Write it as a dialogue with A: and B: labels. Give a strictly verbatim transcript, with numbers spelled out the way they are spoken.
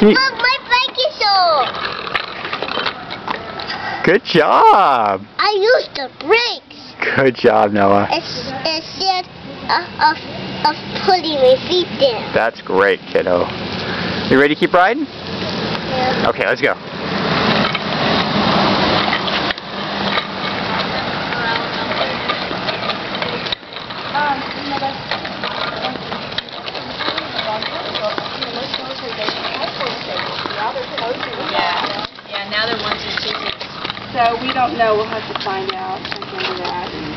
A: Look, my bike is off.
B: Good job.
A: I used the brakes.
B: Good job, Noah.
A: It's, instead of, of, of putting my feet down.
B: That's great, kiddo. You ready to keep riding?
A: Yeah.
B: Okay, let's go.
C: Yeah, yeah, now they're one to two.
D: So we don't know. We'll have to find out. Check into that.